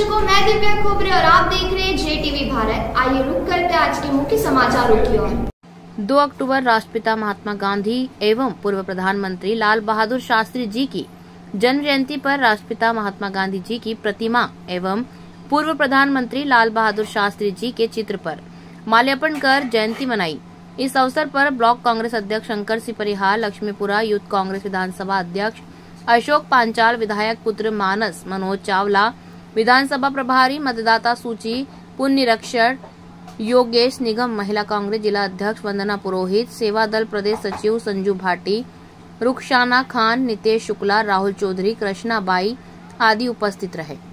दर्शकों, मैं दिव्या खोबरे और आप देख रहे हैं JTV भारत। आइए रुक करते आज के मुख्य समाचारों की ओर। 2 अक्टूबर राष्ट्रपिता महात्मा गांधी एवं पूर्व प्रधानमंत्री लाल बहादुर शास्त्री जी की जन्म जयंती पर राष्ट्रपिता महात्मा गांधी जी की प्रतिमा एवं पूर्व प्रधानमंत्री लाल बहादुर शास्त्री जी के चित्र पर माल्यार्पण कर जयंती मनाई। इस अवसर पर ब्लॉक कांग्रेस अध्यक्ष शंकर सिंह परिहार, लक्ष्मीपुरा यूथ कांग्रेस विधानसभा अध्यक्ष अशोक पांचाल, विधायक पुत्र मानस मनोज चावला, विधानसभा प्रभारी मतदाता सूची पुनरीक्षण योगेश निगम, महिला कांग्रेस जिला अध्यक्ष वंदना पुरोहित, सेवा दल प्रदेश सचिव संजू भाटी, रुखसाना खान, नितेश शुक्ला, राहुल चौधरी, कृष्णा बाई आदि उपस्थित रहे।